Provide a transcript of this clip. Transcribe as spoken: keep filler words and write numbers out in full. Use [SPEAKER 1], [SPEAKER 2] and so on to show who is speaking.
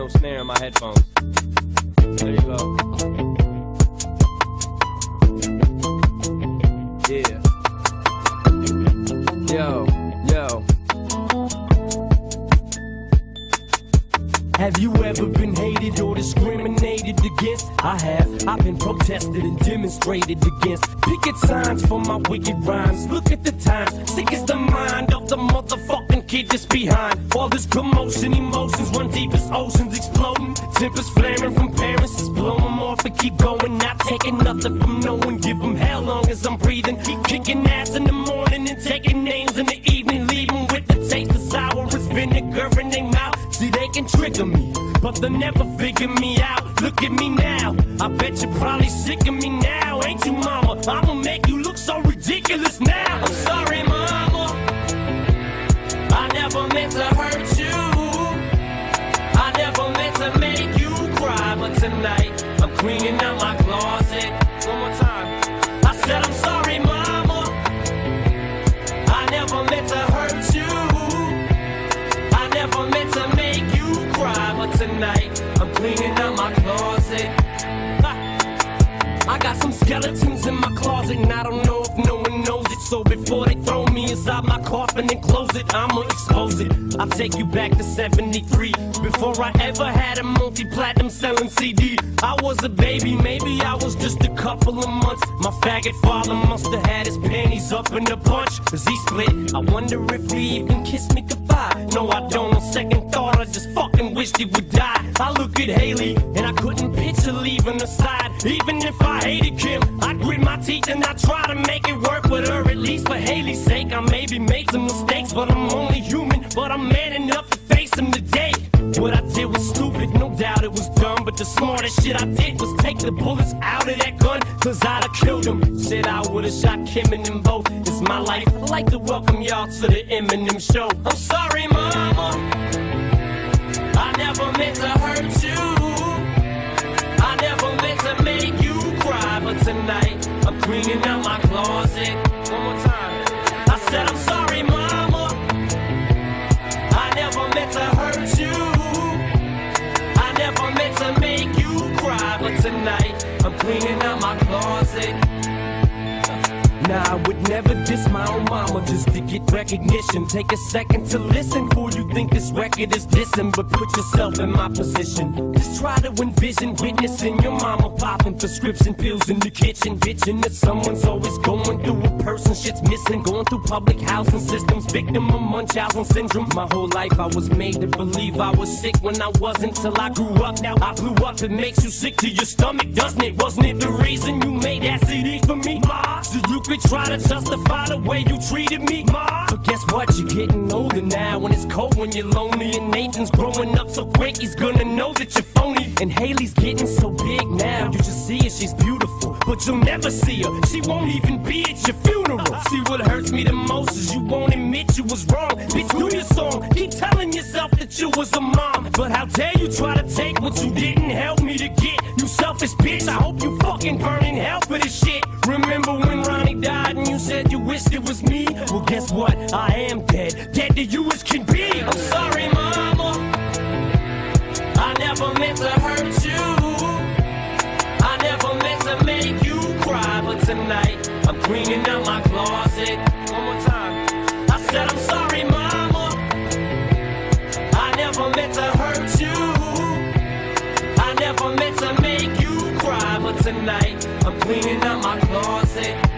[SPEAKER 1] no snare in my headphones. There you go. Yeah. Yo, yo.
[SPEAKER 2] Have you ever been hated or discriminated against? I have. I've been protested and demonstrated against. Picket signs for my wicked rhymes. Look at the times. Sick is the mind of the motherfucking kid that's behind. All this commotion, emotions run deep as oceans exploding. Tempers flaring from parents, just blow them off and keep going. Not taking nothing from no one. Give them hell long as I'm breathing. Keep kicking ass in the morning and taking names in the evening. Leaving with the taste of sour as vinegar in their mouth. See, they can trigger me, but they'll never figure me out. Look at me now, I bet you're probably sick of me now. Ain't you, mama? I'ma make you look so ridiculous now. I'm sorry, mama, I never meant to hurt you. I never meant to make you cry, but tonight I'm cleaning out my closet. One more time. I said I'm sorry, mama, I never meant to hurt you. I never meant to make you cry, but tonight I'm cleaning out my closet. I got some skeletons in my closet, and I don't know if no one knows it. So before they throw me inside my coffin and close it, I'ma expose it. I'll take you back to seventy-three, before I ever had a multi-platinum selling C D. I was a baby, maybe I was just a couple of months. My faggot father must have had his panties up in a bunch, cause he split. I wonder if he even kissed me goodbye. No, I don't. On second thought, I just fucking wished he would die. I look at Haley, and I couldn't picture leaving her side. Even if I hated Kim, I grit my teeth and I try to make it work with her. At least for Haley's sake, I maybe made some mistakes, but I'm only human. But I'm man enough to face them today. What I did was stupid, no doubt it was dumb, but the smartest shit I did was take the bullets out of that gun, cause I'd have killed him. Shit, I would've shot Kim and them both. It's my life. I'd like to welcome y'all to the Eminem show. I'm sorry, mama, I never meant to hurt you. I never meant to make you cry, but tonight I'm cleaning out my closet. One more time. I said I'm sorry, mama, I never meant to hurt you. I never meant to make you cry, but tonight I'm cleaning out my closet. Nah, I would never diss my own mama just to get recognition. Take a second to listen before you think this record is dissing, but put yourself in my position. Just try to envision witnessing your mama popping prescription pills in the kitchen, bitching that someone's always going through a person shit's missing. Going through public housing systems, victim of Munchausen syndrome. My whole life I was made to believe I was sick when I wasn't, till I grew up. Now I blew up. It makes you sick to your stomach, doesn't it? Wasn't it the reason you made that C D for me, ma? So you could try to justify the way you treated me, ma. But guess what? You're getting older now, and it's cold when you're lonely. And Nathan's growing up so quick, he's gonna know that you're phony. And Haley's getting so big now, you just see her, she's beautiful, but you'll never see her. She won't even be at your funeral. See, what hurts me the most is you won't admit you was wrong. Bitch, do your song, keep telling yourself that you was a mom. But how dare you try to take what you didn't help me to get? You selfish bitch, I hope you fucking burn in hell for this shit. Remember when Ronnie died and you said you wished it was me? Well, guess what? I am dead. Dead to you as can be. I'm sorry, mama, I never meant to hurt you. I never meant to make you cry, but tonight I'm cleaning out my closet. One more time. I said I'm sorry, mama, I never meant to hurt you. I never meant to make you cry, but tonight I'm cleaning out my closet.